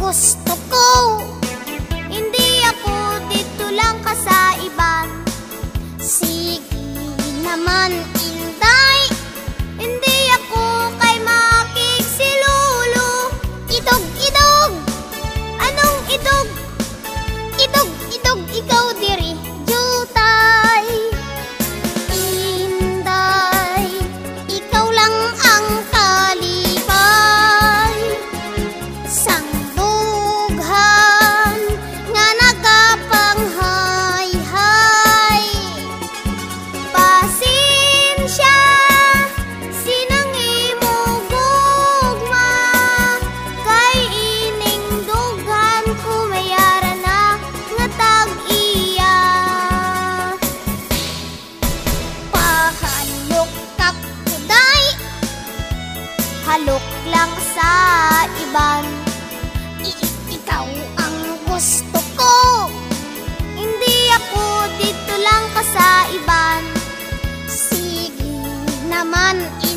gusto ko. Hindi ako dito lang kasaiban. Sige naman, Inday, hindi ako kay makiksilulu. Idog, idog, anong idog? Idog, idog, ikaw diri, jutay. Inday, ikaw lang ang kalipay. Sangdughan nga nagapanghay-hay. Pasensya, sinang imugugma. Kay ining dughan kumayara na nga tag-iya. Pahalok kak kuday, halok lang sa iban. Ikaw ang gusto ko. Hindi ako dito lang kasaiban. Sige naman,